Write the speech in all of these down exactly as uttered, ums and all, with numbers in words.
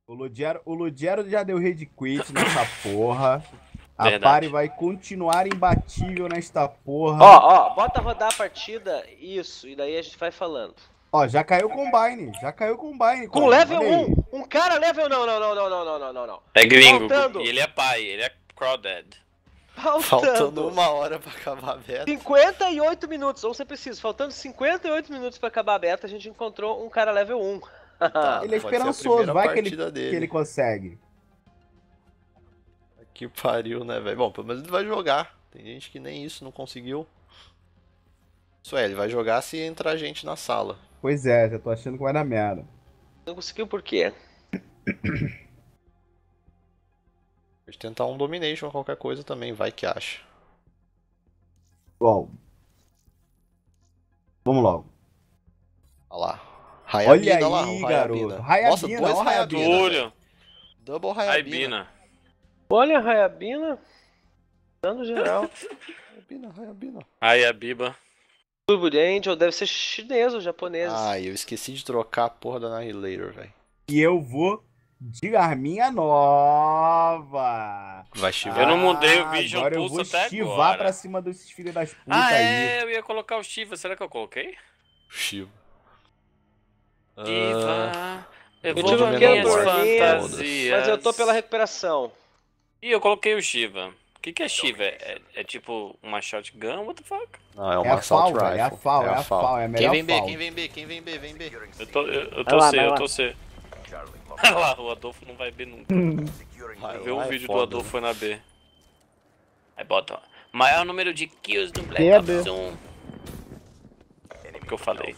O Ludiero, o Ludiero já deu raid quit nessa porra. A Verdade. party vai continuar imbatível nesta porra. Ó, ó, bota rodar a partida, isso, e daí a gente vai falando. Ó, já caiu o Combine, já caiu o Combine. Com cara, level olha aí. um, um cara level... Não, não, não, não, não, não, não, não, não. É gringo. Faltando. E ele é pai, ele é crawdad. Faltando, Faltando uma hora pra acabar a beta. cinquenta e oito minutos, ou ser preciso, faltando cinquenta e oito minutos pra acabar a beta, a gente encontrou um cara level um. Tá, Ele é pode ser a esperançoso, primeira vai que ele, partida dele. que ele consegue. Que pariu, né, velho? Bom, pelo menos ele vai jogar. Tem gente que nem isso não conseguiu. Isso é, ele vai jogar se entrar gente na sala. Pois é, já tô achando que vai dar merda. Não conseguiu por quê? Pode tentar um domination ou qualquer coisa também, vai que acha. Bom. Vamos logo. Olha lá. Olha Hayabina, aí, olha lá, o garoto. Nossa, Hayabina, dois ó, Hayabina. Hayabina. Olho. Double Hayabina. Aibina. Olha a Hayabina, dando geral. Hayabina, Hayabina. Aí a Biba. Turbo Angel deve ser chinês ou japonês. Ai, eu esqueci de trocar a porra da Annihilator, velho. E eu vou de arminha nova. Vai chivar. Eu não mudei o Vision agora eu Pulse vou até chivar agora. pra cima desses filhos das putas Ah, aí. é, eu ia colocar o Shiva. Será que eu coloquei? Shiva. Shiva. Ah, Eu Eu vou tive nas um pequeno minhas problema, fantasias. mas eu tô pela recuperação. Ih, eu coloquei o Shiva. O que, que é Shiva? É, é tipo uma shotgun? What the fuck? não, é É uma a assault FAL, rifle. velho, é a FAL, é a FAL, é a Quem melhor vem B, FAL. quem vem B, quem vem B, vem B. Eu tô, eu, eu Vai tô lá, C, vai eu lá. tô C. Olha lá, o Adolfo não vai B nunca. Vai Vê o lá, é vídeo do foda, Adolfo né? foi na B. Aí bota, ó. Maior número de kills no Black Que é Ops B? um. O que eu falei.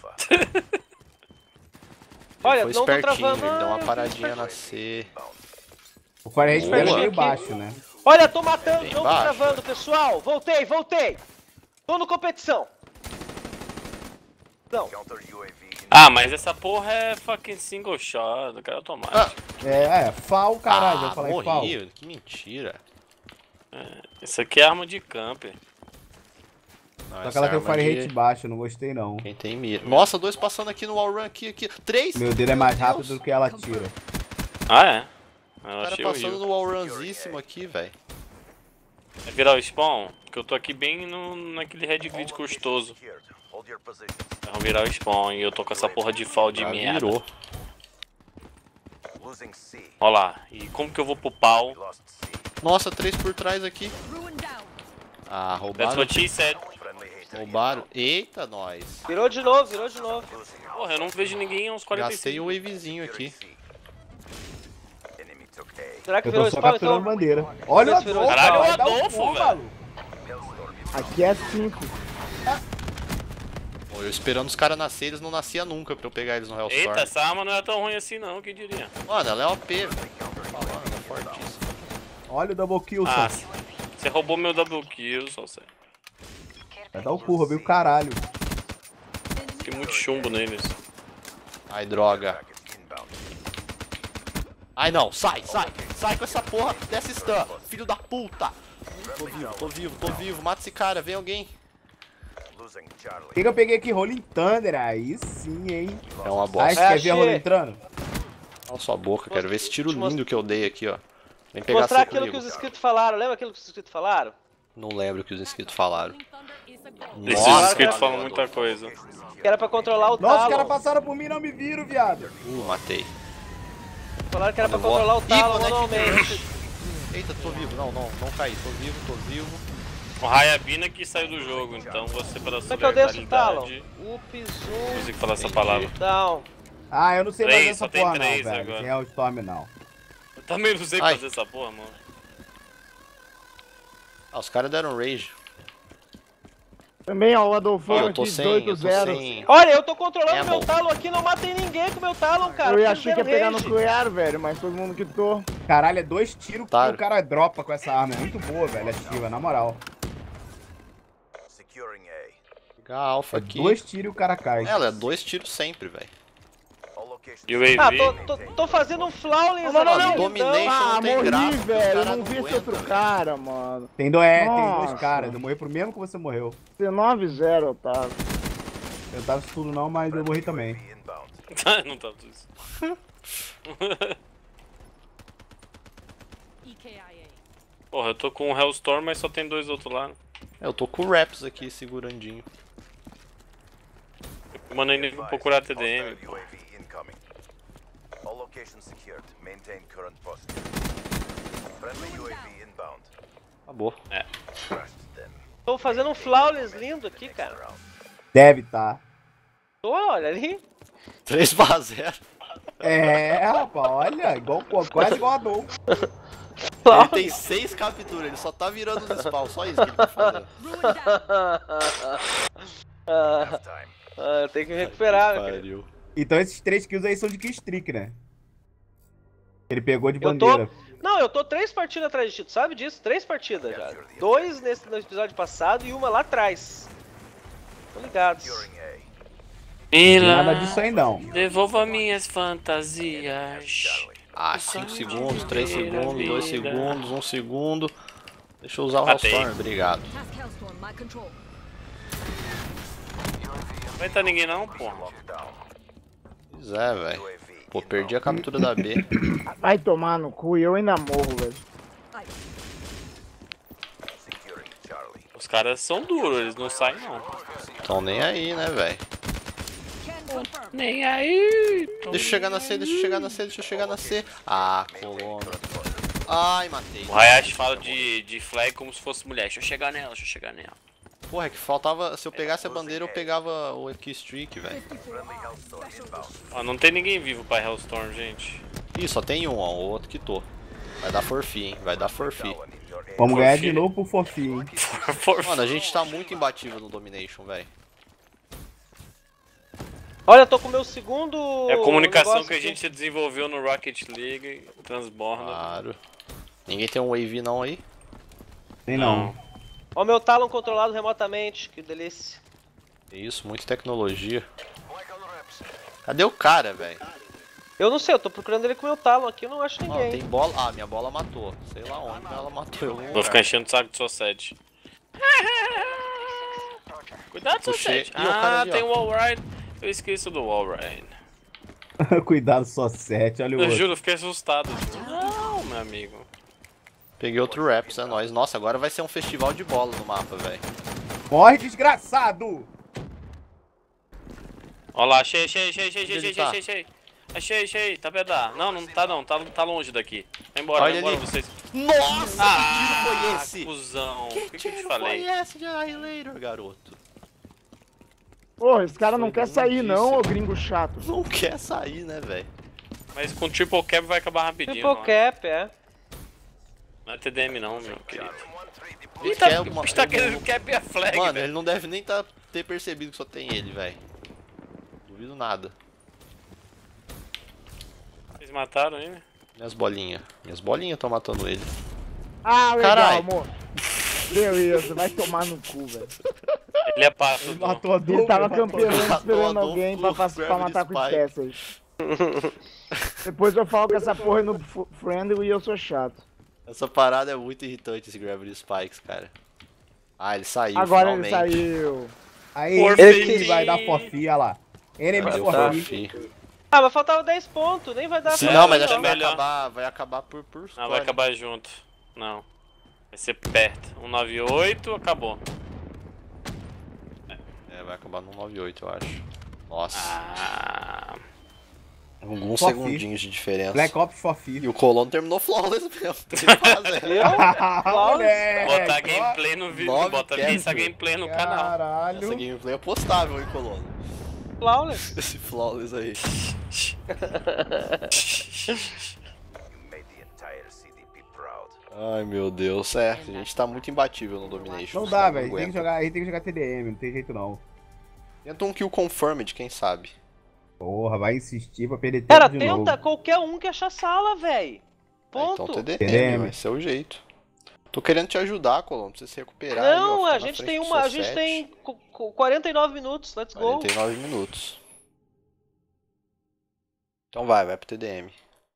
Olha, Foi não tô espertinho, travando. ele deu uma ah, paradinha na C. O Fire Rate Boa. pega meio Aqui. baixo, né? Olha, tô matando, Bem não tô baixo. travando, pessoal. Voltei, voltei. Tô no competição. Não. Ah, mas essa porra é fucking single shot, eu quero automático. É, é, FAL, caralho, ah, eu falei FAL. morri, que mentira. Isso aqui é arma de camper. Não, Só que essa ela tem o arma Fire de- Rate baixo, eu não gostei não. Quem tem mira. Nossa, dois passando aqui no wall run, aqui, aqui. Três! Meu dedo é mais Deus. rápido do que ela tira. Ah, é? Eu O cara achei passando horrível. no wall runzíssimo aqui, velho. É virar o spawn? Porque eu tô aqui bem no, naquele red grid custoso. Eu vou virar o spawn e eu tô com essa porra de fall de Já merda. virou. Ó lá, e como que eu vou pro pau? Nossa, três por trás aqui. Ah, That's roubaram. what she said. Roubaram. Eita, nós. Virou de novo, virou de novo. Porra, eu não vejo ninguém uns quarenta e Gastei cinco. o wavezinho aqui. Será que Eu virou tô só spawn capturando então? bandeira. Olha o Esse virou Adolfo, Caralho, vai o dar um Adolfo, pulo, velho. maluco. Aqui é cinco. Pô, eu esperando os caras nascerem, eles não nasciam nunca pra eu pegar eles no Hellstorm. Eita, essa arma não é tão ruim assim não, quem diria? Mano, ela é O P, velho. Tô falando, ela é fortíssima. Olha o double kill, Ah, só. você roubou meu double kill, só sei. Vai dar o cu, roubei o caralho. Fiquei muito chumbo neles. Ai, droga. Ai, não, sai, sai. Sai com essa porra dessa stun. Filho da puta. Tô vivo, tô vivo, tô vivo. Mata esse cara, vem alguém. O que, que eu peguei aqui? Rolling Thunder, aí sim, hein? É uma Ah, bosta. você quer ver achei. a Rolling entrando? Cala sua boca, quero ver esse tiro Deixa eu lindo que eu dei aqui, ó. Vem pegar Mostrar seu aquilo que comigo. os inscritos falaram. Lembra aquilo que os inscritos falaram? Não lembro o que os inscritos falaram. Esses Nossa, inscritos cara. falam muita coisa. Que era pra controlar o Nossa, os Talon. caras passaram por mim e não me viram, viado. Uh, matei. Falaram que era pra Eu vou- controlar o Ih, Talon quando é que- manualmente. Eita, tô vivo. Não, não, não caí. Tô vivo, tô vivo. O Hayabina que saiu do jogo, então você pela Como sua é que eu desço o Talon? verdade. Up, Não zoom, consigo falar essa Entendi. palavra. down. Ah, eu não sei Três, fazer essa só tem porra não, três velho. agora. Tem Hellstorm não. Eu também não sei Ai. fazer essa porra, mano. Ah, os caras deram rage. Também, ó, o Adolfo Eu aqui, tô sem, dezoito eu tô zero. sem. Olha, eu tô controlando É, meu bom. Talon aqui, não matei ninguém com o meu Talon, cara. Eu porque achei que ia eles deram pegar no rage. cunharo, velho, mas todo mundo quitou. Caralho, é dois tiros que Otário. o cara dropa com essa arma. É muito boa, velho, a Shiva, na moral. Pegar a alfa É aqui. dois tiros e o cara cai. Ela é dois tiros sempre, velho. E o Ah, A V? tô, tô, tô fazendo um flawless Não, não, aqui, não, então. Domination Ah, não tem morri, graça, os velho, cara eu não não vi esse aguenta, outro velho. cara, mano. Tem, do... é, tem Nossa. dois caras. Eu morri pro mesmo que você morreu. dezenove zero, Otávio. Eu tava isso tudo não, mas eu morri também. não tá tudo isso. Porra, eu tô com o Hellstorm, mas só tem dois do outro lado. Eu tô com o Raps aqui segurandinho. Mandei ele procurar T D M. Hostile U A V incoming. All locations secured. Maintain current posture. Friendly U A V inbound. Acabou. Crushed them. Tô fazendo um flawless lindo aqui, cara. Deve tá. Tô, olha ali. três a zero. É, rapaz, olha, igual, quase igual a Dom. Ele tem seis capturas, ele só tá virando no spawn, só isso que ele tá fazendo. Ah, Halftime. ah, eu tenho que me recuperar, meu querido. Pariu. Então esses três kills aí são de killstreak, né? Ele pegou de Eu tô- bandeira. Não, eu tô três partidas atrás de ti, tu sabe disso? Três partidas já. Dois nesse no episódio passado e uma lá atrás. Tô ligados. Securing A. Mila, Nada disso aí não. devolva minhas fantasias. Charlie. Ah, cinco segundos, três segundos, dois segundos, um segundo. Deixa eu usar o Matei. Hellstorm, obrigado. Task Hellstorm, my control. Não vai tá ninguém não, porra. Lockdown. Pois é, velho. U A V Pô, perdi a captura da B. Vai tomar no cu e eu ainda morro, velho. Securing Charlie. Os caras são duros, eles não saem não. Tão nem aí, né, velho? Nem aí. Deixa eu chegar na C, deixa eu chegar na C, deixa eu chegar na C. Ah, colono. Ai, matei. O Hayashi fala de, de flag como se fosse mulher. Deixa eu chegar nela, deixa eu chegar nela. Porra, é que faltava. Se eu pegasse a bandeira, eu pegava o Keystreak, velho. Friendly Hellstorm inbound. Ó, não tem ninguém vivo pra Hellstorm, gente. Ih, só tem um, ó. O outro quitou. Vai dar forfeit, hein? Vai dar forfeit. Down in your A. Por Vamos ganhar fim. de novo pro fofinho, hein? For- Mano, a gente tá muito imbatível no Domination, velho. Olha, eu tô com o meu segundo. É a comunicação negócio que a aqui. gente desenvolveu no Rocket League transborda. Claro. Ninguém tem um Wave não aí? Tem não. Ó, o meu Talon controlado remotamente, que delícia. Isso, muita tecnologia. Cadê o cara, velho? Eu não sei, eu tô procurando ele com o meu Talon aqui, eu não acho Ó, ninguém. tem bola. Ah, minha bola matou. Sei lá onde, mas ela matou em algum Vou lugar. ficar enchendo o saco de sua sede. Cuidado, sua Puxei. sede. Ih, o cara Ah, ali, tem ó. o Wallride. Eu esqueço do Wallride. Cuidado, só sete, olha o Eu outro. juro, eu fiquei assustado. Não, meu amigo. Peguei outro Raps, é nóis. Nossa, agora vai ser um festival de bola no mapa, velho. Morre, desgraçado! Ó lá, achei, achei, achei, achei, Onde achei, ele achei, tá? achei, achei. Achei, achei, tá pedar. Não, não tá não, tá, tá longe daqui. Vai embora, Olha vai embora ali. vocês. Nossa, Ah, que tiro foi esse? cuzão. O que, que eu te tiro falei? foi esse de Annihilator, garoto? Porra, esse cara não Foi quer sair não, ô lindíssimo. gringo chato. Não quer sair, né, velho? Mas com triple cap vai acabar rapidinho. Triple não é? cap, é. Não é T D M não, meu querido. Ele Ih, tá, quer o uma- bicho tá ele querendo não- cap a flag, Mano, velho. ele não deve nem tá, ter percebido que só tem ele, velho. Duvido nada. Vocês mataram ele? Minhas bolinhas. Minhas bolinhas estão matando ele. Ah, legal, Carai. amor. Beleza, vai tomar no cu, velho. Ele é pato. Ele não. matou a Ele dupla, tava matou a campeando dupla. esperando Matou alguém a pra, dupla, fa- pra Gravity matar com Spike. espécie aí. Depois eu falo que essa porra é no f- friendly e eu sou chato. Essa parada é muito irritante, esse Gravity Spikes, cara. Ah, ele saiu, Agora finalmente. ele saiu. Aí, Forfeit. ele vai dar fofinha, olha lá. Enemy Deu forfeit. forfeit. Ah, mas faltava dez pontos, nem vai dar Se pra não, ele, mas acho que vai melhor. acabar, vai acabar por, por Não, score. vai acabar junto. Não. Vai ser perto. um nove oito, acabou. É, vai acabar no nove oito, eu acho. Nossa, Ah. alguns Só segundinhos de diferença. Black Ops forfeit. E o Colono terminou flawless mesmo. três a zero. Moleque, Botar ó. gameplay no vídeo. nove Bota cap. essa gameplay no canal. Caralho. Essa gameplay é postável, hein, Colono? Flawless. Esse flawless aí. You made the entire C D P proud. Ai, meu Deus. É, a gente tá muito imbatível no Domination. Não os dá, caras velho. Tem que aguentam. jogar, a gente tem que jogar T D M, não tem jeito não. Tenta um kill confirmed, quem sabe. Porra, vai insistir pra perder tempo Cara, de tenta novo. qualquer um que achar sala, véi. É, Ponto. então T D M, T D M. vai ser o jeito. Tô querendo te ajudar, Colono, pra você se recuperar. Não, aí, ó, a ficar na gente frente tem do uma. A seu gente set. tem qu- qu- quarenta e nove minutos, let's go. quarenta e nove minutos. Então vai, vai pro T D M.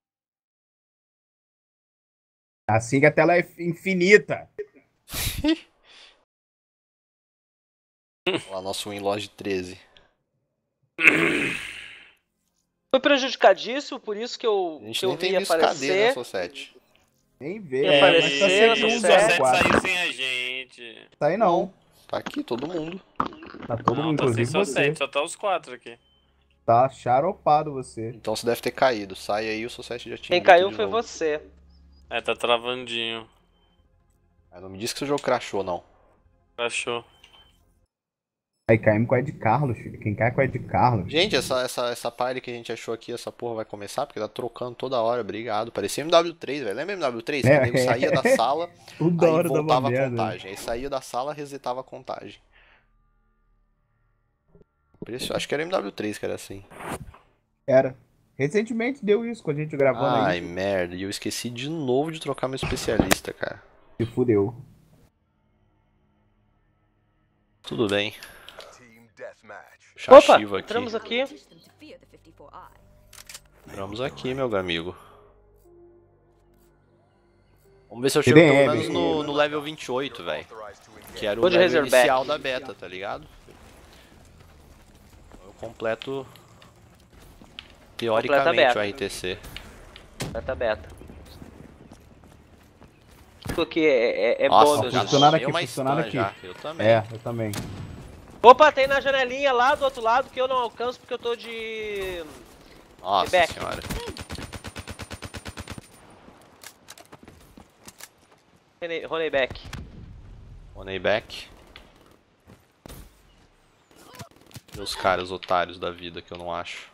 Assim que a tela é infinita. Olha lá, nosso Winlodge treze. Foi prejudicadíssimo, por isso que eu, A gente que eu nem tem vi visto K D, né, aparecer. seu set? Nem vê, É, mas tá apareceu, segundo sucesso. a Sete quatro. saiu sem a gente. Tá aí não. Tá aqui todo mundo. Tá todo Não, mundo, tá sem inclusive só você. sete, só tá os quatro aqui. Tá charopado você. Então você deve ter caído. Sai aí, o Society já tinha Quem dito caiu de foi novo. você. É, tá travandinho. Ah, não me diz que seu jogo crashou, não. Achou. Aí caímos com o Ed Carlos, filho. Quem cai com o Ed Carlos? Gente, essa, essa, essa party que a gente achou aqui, essa porra vai começar, porque tá trocando toda hora, obrigado. Parecia M W três, velho. Lembra M W três? Que É. o nego saía da sala, Toda aí hora dava voltava a merda. contagem. Aí saía da sala, resetava a contagem. Por isso, acho que era M W três que era assim. Era. Recentemente deu isso com a gente gravando Ai, aí. merda. E eu esqueci de novo de trocar meu especialista, cara. Se fudeu. Tudo bem. Team Deathmatch. Opa, Chachiva aqui. entramos aqui. Entramos aqui, meu amigo. Vamos ver se eu chego T D M. pelo menos no, no level vinte e oito, velho. Authorized to engage. Que era o Vou de level Razorback. inicial da beta, tá ligado? Eu completo teoricamente beta. o R T C. Beta beta. Isso aqui é, é, é Nossa, bônus. já funcionaram tomei aqui, uma funcionaram stun aqui. já. Eu também. É, eu também. Opa, tem na janelinha lá do outro lado que eu não alcanço porque eu tô de... Nossa back. senhora. Roneyback. Money back. E os caras otários da vida que eu não acho.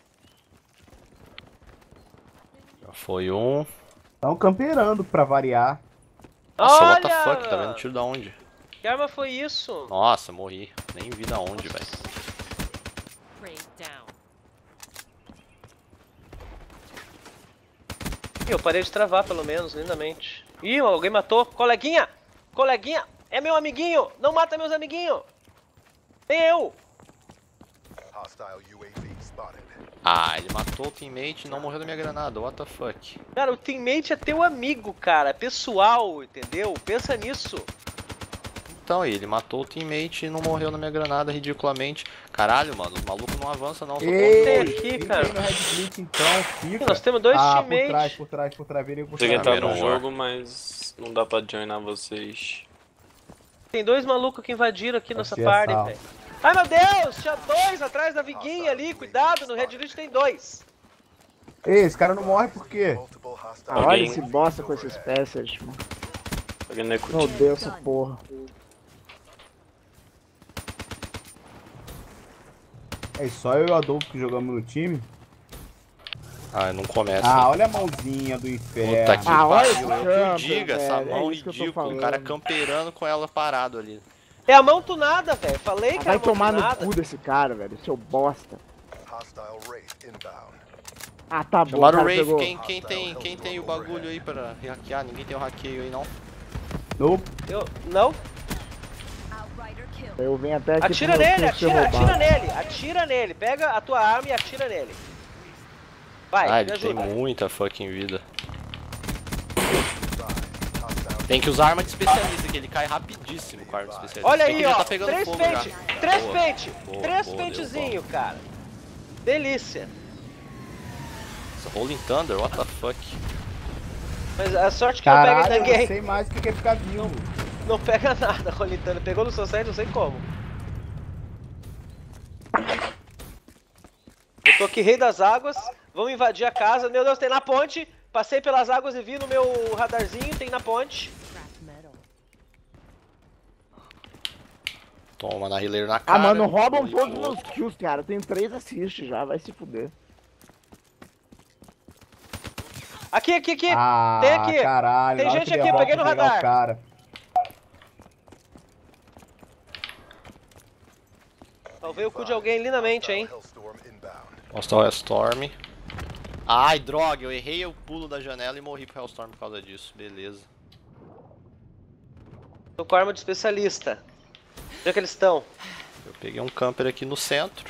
Já foi um. Estão camperando pra variar. Nossa, Olha! what the fuck? Tá vendo tiro da onde? Que arma foi isso? Nossa, morri. Nem vi da onde, velho. Ih, eu parei de travar pelo menos, lindamente. Ih, alguém matou. Coleguinha! Coleguinha! É meu amiguinho! Não mata meus amiguinhos! Tem eu! Hostile U A V spotted. Ah, ele matou o teammate e não morreu da minha granada. What the fuck? Cara, o teammate é teu amigo, cara. É pessoal, entendeu? Pensa nisso. Então, ele matou o teammate e não morreu na minha granada ridiculamente. Caralho, mano, os malucos não avançam não. Só Ei, tem aqui, quem cara. tem no Red Glitch então, fica. Nós temos dois ah, por teammates. trás, por trás, por trás, virem por Consegui trás. entrar no Cameron War. jogo, mas não dá pra joinar vocês. Tem dois malucos que invadiram aqui nessa Aqui é party, sal. velho. Ai, meu Deus! Tinha dois atrás da viguinha ali. Cuidado, no Red List tem dois. Ei, esse cara não morre por quê? Multiple hostile Ah, olha Alguém- esse bosta com esses peças, mano. Alguém não é Meu curtir. Deus, essa porra. É só eu e o Adolfo que jogamos no time? Ah, não começa. Ah, olha a mãozinha do inferno. Puta que ah, olha pariu. esse Eu que camper, diga, essa velho, mão é isso que eu tô ridícula. O falando. cara camperando com ela parado ali. É a mão tunada, velho. Falei que Vai era a mão tomar no tunada. cu desse cara, velho, seu bosta. hostile Wraith inbound. Ah, tá bom, Chamaram o cara, Wraith, pegou. quem, quem, tem, quem tem o bagulho aí pra hackear? Ninguém tem o hackeio aí não. Nope. Eu... Não? Eu venho até aqui Atira pro meu nele, cu ser atira, roubado. atira nele. Atira nele. Pega a tua arma e atira nele. Vai, Ah, me ele tem ajuda. muita fucking vida. Tem que usar arma de especialista, que ele cai rapidíssimo com a arma de especialista. Olha Tem aí, que ele ó. tá pegando Três fogo pente. já. Três Boa, pente. boa, Três boa, deu pentezinho, bom. cara. Delícia. Rolling Thunder, what the fuck? Mas a sorte que não pega Caralho, eu ninguém. não sei mais o que é ficar vivo. Não pega nada, Rolitano. Pegou no seu site, não sei como. Eu tô aqui, rei das águas. Vamos invadir a casa. Meu Deus, tem na ponte. Passei pelas águas e vi no meu radarzinho. Tem na ponte. Toma na healer na cara. Ah, mano, roubam Rolling todos os pro meus outro. kills, cara. Eu tenho três assists já, vai se fuder. Aqui, aqui, aqui. Ah, Tem aqui. caralho. Tem na hora gente que aqui, derroca, peguei no eu vou pegar radar. o cara. Salvei o cu de alguém lindamente, hein. Hellstorm inbound. Mostra o Hellstorm. Ai, droga, eu errei o pulo da janela e morri pro Hellstorm por causa disso. Beleza. Tô com arma de especialista. Onde é que eles estão? Eu peguei um camper aqui no centro.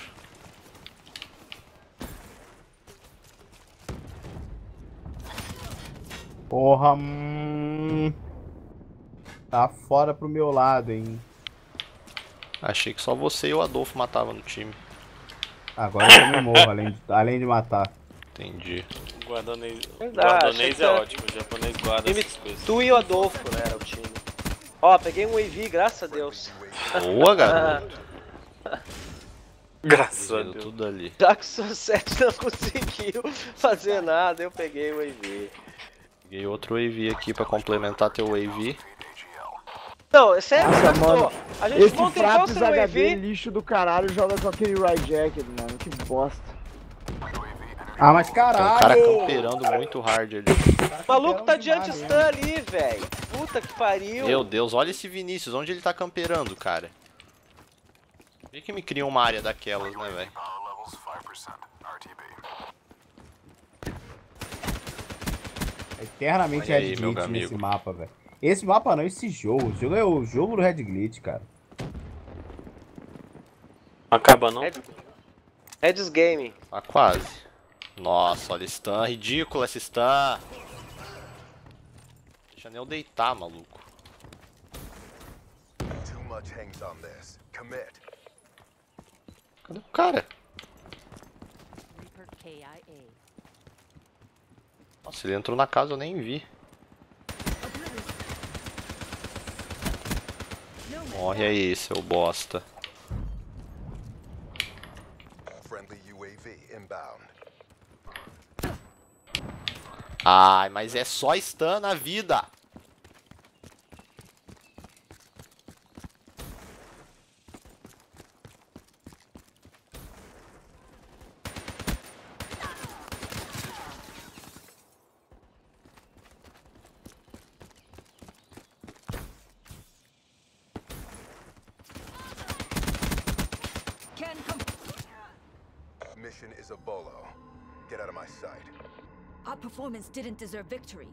Porra, hum... Tá fora pro meu lado, hein. Achei que só você e o Adolfo matavam no time. Agora eu também morro, além de, além de matar. Entendi. Guardonês, Verdade, guardonês achei que é era- ótimo, o japonês guarda Time- essas coisas. Tu e o Adolfo, né, era o time. Ó, peguei um A V, graças a Deus. Boa, garoto. Graças a Fazendo Deus. tudo ali. Já que o seu set não conseguiu fazer nada, eu peguei o A V. Peguei outro A V aqui pra complementar teu A V. Não, é sério, Nossa, Castor, mano, a gente Esse não tem qual Fraps ser um H A D V. lixo do caralho joga com aquele Ride Jacket, mano. Que bosta. Ah, mas Tem caralho! um cara camperando muito hard ali. O maluco tá de demais, anti-stun ali, velho. Puta que pariu. Meu Deus, olha esse Vinícius, onde ele tá camperando, cara? Por que que me cria uma área daquelas, né, velho? É eternamente Olha aí, Red meu Glitch amigo. nesse mapa, velho. Esse mapa não, esse jogo. O jogo é o jogo do Red Glitch, cara. Acaba não? Red- Red's Gaming. Tá quase. Nossa, olha stun, ridículo essa stun. Deixa nem eu deitar, maluco. Too much hangs on this. Commit. Cadê o cara? Reaper K I A. Nossa, ele entrou na casa, eu nem vi. Morre aí, seu bosta. Friendly U A V inbound. Ai, mas é só stun na vida. Can come. Mission is a bolo. Get out of my sight. Our performance didn't deserve victory.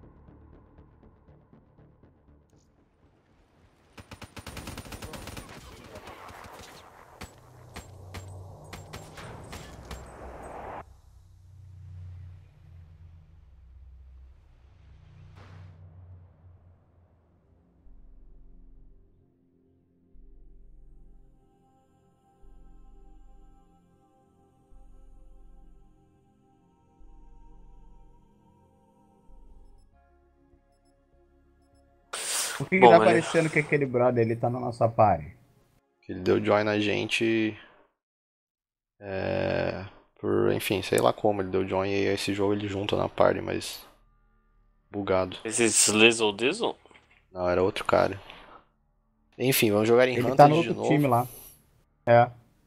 Por que, que Bom, tá mas- parecendo que aquele brother ele tá na nossa party? Ele deu join na gente. É. Por, enfim, sei lá como ele deu join e aí esse jogo ele junta na party, mas. Bugado. Esse Slizzle Dizzle? Não, era outro cara. Enfim, vamos jogar em Ele Hunted tá no de outro novo. time lá. É.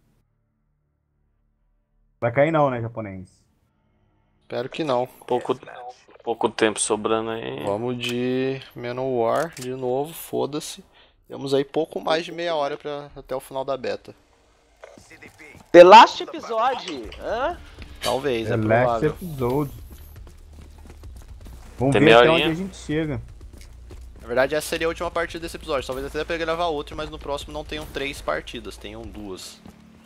Vai cair não, né, japonês? Espero que não. Pouco, pouco tempo sobrando aí. Vamos de Manowar de novo, foda-se. Temos aí pouco mais de meia hora pra, até o final da beta. C D P. The Last Episode. Hã? Talvez, The é last provável. episode. Vamos Tem ver meia até horinha. onde a gente chega. Na verdade, essa seria a última partida desse episódio. Talvez até pra gravar outro, mas no próximo não tenham três partidas, tenham duas.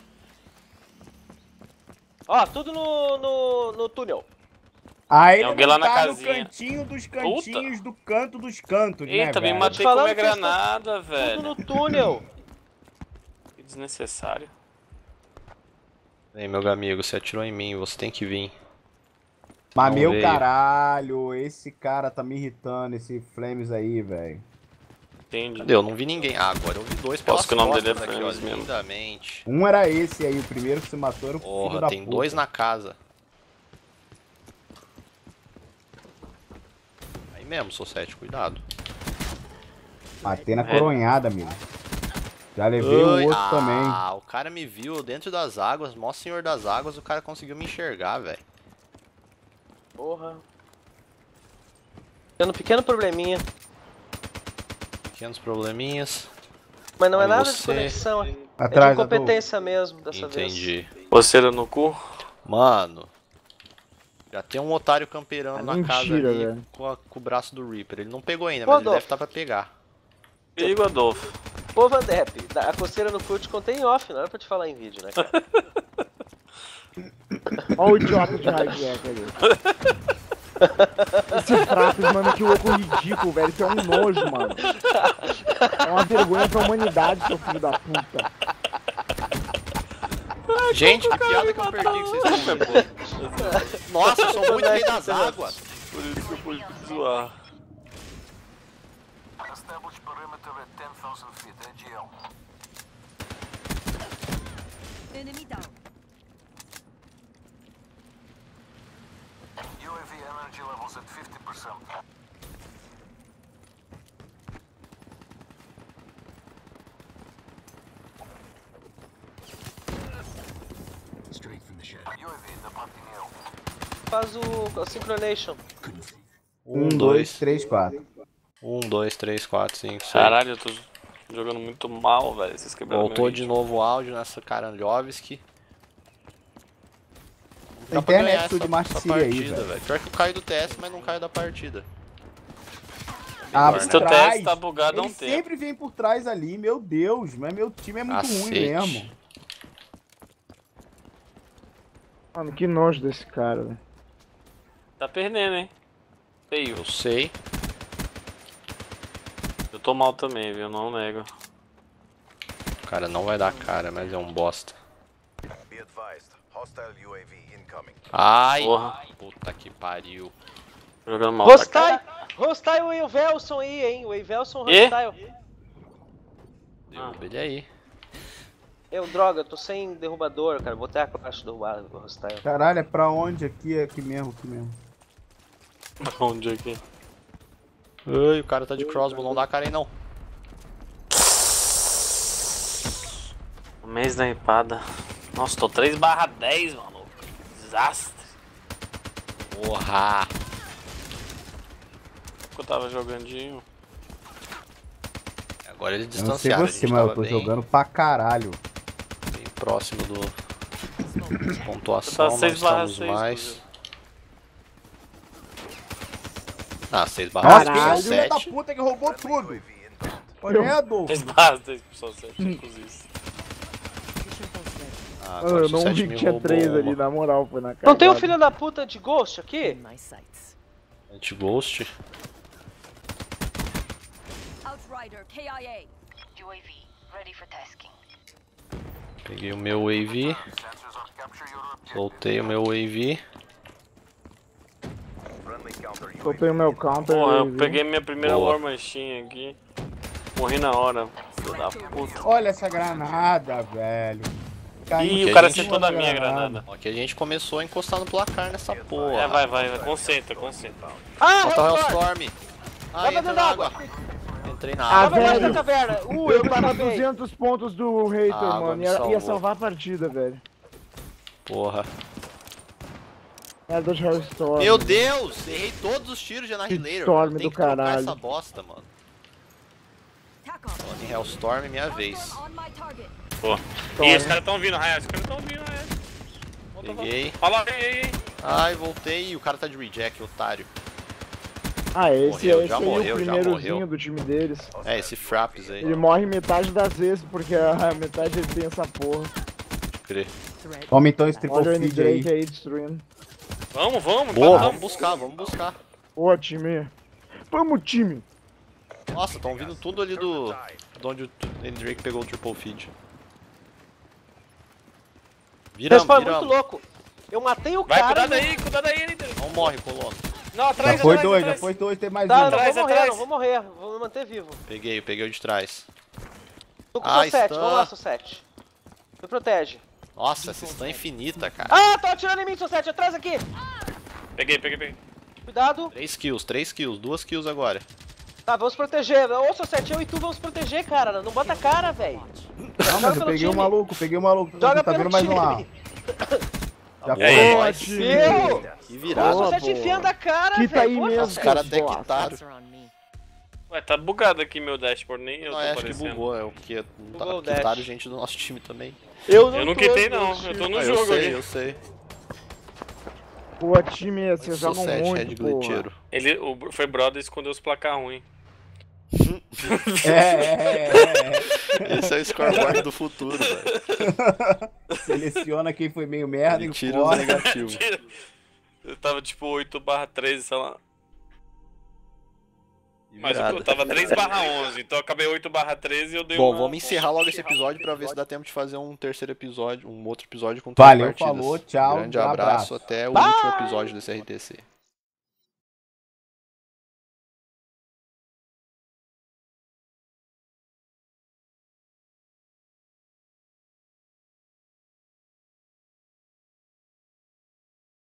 Ó, tudo no, no, no túnel. Ah, ele alguém não lá na tá no casinha. cantinho dos cantinhos do canto dos cantos, né, Eita, me velho? matei com falando minha que eles tão- granada, Tudo velho. no túnel. Que desnecessário. Ei, meu amigo, você atirou em mim, você tem que vir. Mas Não meu veio. caralho, esse cara tá me irritando, esse Flames aí, velho. Entendi. Cadê? Eu não vi ninguém. Ah, agora eu vi dois pelas Posso que o nome dele é costas aqui, Flames ó, mesmo. lindamente. Um era esse aí, o primeiro que você matou era o filho Porra, da tem puta. dois na casa. Aí mesmo, Sossete, cuidado. Matei na É. coronhada, amigo. Já levei o Oi, outro ah, também. o cara me viu dentro das águas, mó senhor das águas, o cara conseguiu me enxergar, velho. Porra. Tendo um pequeno probleminha. Pequenos probleminhas. Mas não é Olha nada de você. conexão. É de Atrás, Adolfo. incompetência mesmo, dessa vez. Entendi. Coceira no cu? Mano, já tem um otário camperando É na casa mentira, ali velho. com, a- com o braço do Reaper. Ele não pegou ainda, Ô, mas ele Adolfo. deve estar pra pegar. Perigo, Adolfo. Pô, Vandep, a coceira no cu eu te contei em off, não era pra te falar em vídeo, né, cara? Olha o idiota de Ride Jacket ali. Esse Fraps, mano, que louco ridículo, velho. Isso é um nojo, mano. É uma vergonha pra humanidade, seu filho da puta. Gente, que piada que eu perdi que vocês estão vendo. Nossa, eu sou muito rei das águas. Por isso que eu fui zoar. Establish perimeter at ten thousand feet, A G L. Enemy down. U A V energy levels at fifty percent. Straight from the shed. U A V departing L. Faz o a synchronization. Um, dois, três, quatro. Um, dois, três, quatro, cinco, seis. Caralho, eu tô jogando muito mal, velho. Vocês quebraram Voltou meu de ritmo. novo o áudio nessa Karanjovski. Tem internet tudo de Master City aí, velho. velho. Pior que eu caio do T S, mas não caio da partida. Ah, Esse por teu trás. teste tá bugado há um Ele tempo. sempre vem por trás ali, meu Deus. Mas meu time é muito ruim Cacete. mesmo. Mano, que nojo desse cara, velho. Tá perdendo, hein? Feio. Eu sei. Eu tô mal também, viu? Não nego. O cara não vai dar cara, mas é um bosta. Be advised. Hostile U A V incoming. Ai! Porra. Puta que pariu. Tô jogando mal pra Hostile! Hostile o Evelson aí, hein? O Evelson E? hostile. Derruba ele aí. Eu, droga, eu tô sem derrubador, cara. Vou até abaixo do hostile. Caralho, é pra onde? Aqui, é aqui mesmo, aqui mesmo. Onde aqui? Ai, o cara tá de crossbow, não dá cara aí não. Mês da empada. Nossa, tô três barra dez, mano. Desastre. Porra! Eu tava jogandinho. Agora eles Eu não sei distanciaram, a você, gente mas eu tava tô bem, jogando pra caralho. bem próximo do Eu pontuação, tava nós seis barra estamos seis, mais. inclusive. Ah, seis barra Nossa, sete, quem é o Caralho. filho da sete. puta que roubou Friendly U A tudo? V inbound. Olha aí, Adolfo. seis barra seis, pessoal, sete, inclusive. Mission post ready. Ah, Mano, agora eu não sete vi que mil tinha roubou três uma. ali, na moral, foi na cara. Não tem um filho da puta de Ghost In aqui? my sights. Anti-ghost. Outrider, K I A. U A V, ready for tasking. Peguei o meu A V, Sensors on capture your objective. soltei o meu A V. Friendly counter U A V. Soltei o meu counter. Porra, eu aí, viu? peguei minha primeira Boa. War Machine aqui. Morri na hora, filho da puta. Olha essa granada, velho. Caiu Ih, em o cara cima acertou da na minha granada. Ó, que a gente começou a encostar no placar nessa porra. É, vai, vai, vai. Concentra, concentra. Ah, Falta o Hellstorm! Hellstorm. Ah, Tava entra dentro na da água. água. Entrei na Ah, água. Tava embaixo da velho. caverna. Uh, Eu eu tava parabéns. duzentos pontos do hater, A água mano. me Ia, ia salvou. salvar a partida, velho. Porra. Merda de Hellstorm. Meu Deus! Errei todos os tiros de Annihilator. Storm Tem do que trocar caralho. essa bosta, mano. Tack on. Falando em Hellstorm, minha vez. Hellstorm on my target. Pô. Ih, os caras tão vindo, Raya. Os caras tão vindo, Raya. Volta, volta. Peguei. Olha lá, ei, ei, ei. Ai, voltei. E o cara tá de reject, otário. Ah, esse, Morreu, esse já aí morreu, é já o primeirozinho morreu. do time deles. É, esse Fraps aí. Ele morre metade das vezes, porque a metade ele tem essa porra. Pode crer. Threat. Toma então esse triple Olha o feed aí. N-Drake aí destruindo. Vamos, vamos, Boa, empatamos. vamos buscar, vamos buscar. Boa, time. Vamos, time. Nossa, tão vindo tudo ali do... De onde o Drake pegou o triple feed. Viramos, Respawn é muito viramos. louco. Eu matei o Vai, cara. cuidado e- aí, cuidado aí, líder. Não morre, colono. Não, atrás, Já foi atrás, dois, já atrás. foi dois, tem mais Tá, um. não Atrás, vou morrer, atrás. não vou morrer. Vou me manter vivo. Peguei, peguei o de trás. Tô com Ah, o seu sete, stun. vamos lá, seu sete. Me protege. Nossa, essa stun é infinita, cara. Ah, tô atirando em mim, seu sete, atrás aqui. Peguei, peguei, peguei. Cuidado. Três kills, três kills, duas kills agora. Tá, vamos proteger. Ô, seu sete, eu e tu vamos proteger, cara. Não bota a cara, velho. Não, mas eu peguei o maluco, peguei o maluco. Joga Tá pelo vindo mais um time. lá. Já Boa, foi. nós. time. Eu? Que Ô, virada. seu Boa, sete boa. enfiando a cara, Que velho. tá aí Pô, mesmo. Os caras até bosta. quitaram. Shots are on me. Ué, tá bugado aqui meu dashboard, nem eu Não, tô acho que aparecendo. bugou, é o que não Bugou tá, o dash. quitaram gente do nosso time também. Eu Eu não tô, quitei meu não, time. eu tô no Ah, jogo eu sei, aqui. eu sei. Boa, time, vocês Sou jogam sete, Red muito, porra. Glitcheiro. Ele, o, foi brother e escondeu os placar ruim. É, é, é, Esse é o scoreboard do futuro, velho. é. Seleciona quem foi meio merda Ele e tira os fora. negativos. Eu tava tipo oito barra treze, sei lá. E Mas eu Virada. tava três barra onze, então eu acabei oito barra treze e eu dei Bom, uma... vamos encerrar logo esse episódio pra ver se dá tempo de fazer um terceiro episódio, um outro episódio com três Valeu, partidas. falou, tchau, Grande um abraço, abraço. até o último episódio desse R T C.